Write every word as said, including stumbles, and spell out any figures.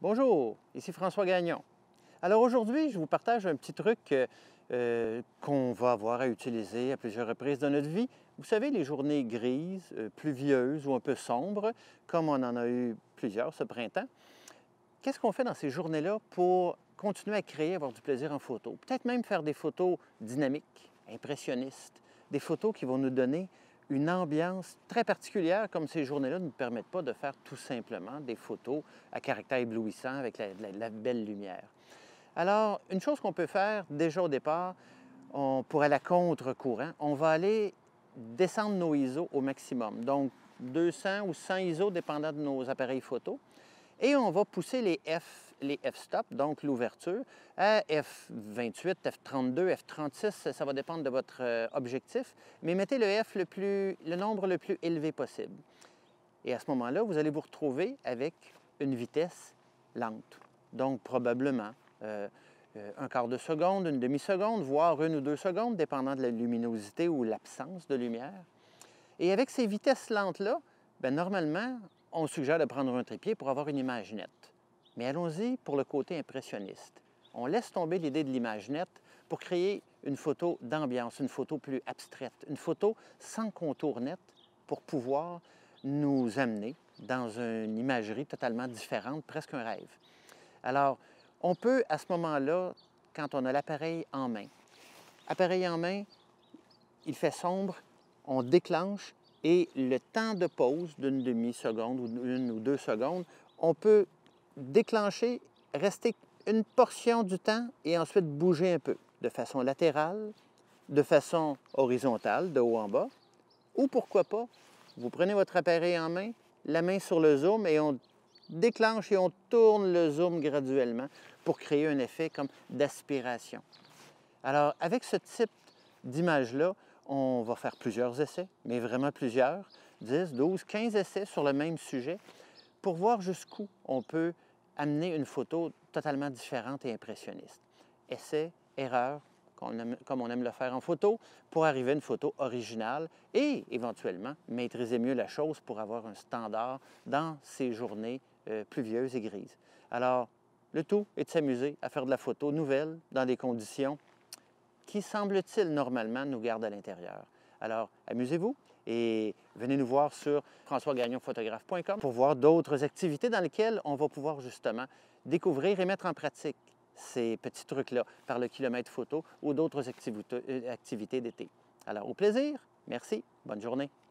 Bonjour, ici François Gagnon. Alors aujourd'hui, je vous partage un petit truc euh, euh, qu'on va avoir à utiliser à plusieurs reprises dans notre vie. Vous savez, les journées grises, euh, pluvieuses ou un peu sombres, comme on en a eu plusieurs ce printemps. Qu'est-ce qu'on fait dans ces journées-là pour continuer à créer, avoir du plaisir en photo? Peut-être même faire des photos dynamiques, impressionnistes, des photos qui vont nous donner une ambiance très particulière, comme ces journées-là ne nous permettent pas de faire tout simplement des photos à caractère éblouissant avec la, la, la belle lumière. Alors, une chose qu'on peut faire déjà au départ, on, pour aller à contre-courant, on va aller descendre nos I S O au maximum. Donc, deux cents ou cent I S O, dépendant de nos appareils photo. Et on va pousser les F, les f-stop, donc l'ouverture, à F vingt-huit, F trente-deux, F trente-six, ça va dépendre de votre euh, objectif, mais mettez le F le, plus, le nombre le plus élevé possible. Et à ce moment-là, vous allez vous retrouver avec une vitesse lente. Donc, probablement euh, euh, un quart de seconde, une demi-seconde, voire une ou deux secondes, dépendant de la luminosité ou l'absence de lumière. Et avec ces vitesses lentes-là, bien, normalement, on suggère de prendre un trépied pour avoir une image nette. Mais allons-y pour le côté impressionniste. On laisse tomber l'idée de l'image nette pour créer une photo d'ambiance, une photo plus abstraite, une photo sans contour net pour pouvoir nous amener dans une imagerie totalement différente, presque un rêve. Alors, on peut à ce moment-là, quand on a l'appareil en main, appareil en main, il fait sombre, on déclenche et le temps de pause d'une demi-seconde ou une ou deux secondes, on peut déclencher, rester une portion du temps et ensuite bouger un peu de façon latérale, de façon horizontale, de haut en bas, ou pourquoi pas, vous prenez votre appareil en main, la main sur le zoom et on déclenche et on tourne le zoom graduellement pour créer un effet comme d'aspiration. Alors, avec ce type d'image-là, on va faire plusieurs essais, mais vraiment plusieurs, dix, douze, quinze essais sur le même sujet pour voir jusqu'où on peut amener une photo totalement différente et impressionniste. Essai, erreur, comme on aime le faire en photo, pour arriver à une photo originale et éventuellement maîtriser mieux la chose pour avoir un standard dans ces journées euh, pluvieuses et grises. Alors, le tout est de s'amuser à faire de la photo nouvelle dans des conditions qui, semble-t-il, normalement, nous garde à l'intérieur. Alors, amusez-vous et venez nous voir sur françois gagnon photographe point com pour voir d'autres activités dans lesquelles on va pouvoir justement découvrir et mettre en pratique ces petits trucs-là par le kilomètre photo ou d'autres activités d'été. Alors, au plaisir, merci, bonne journée.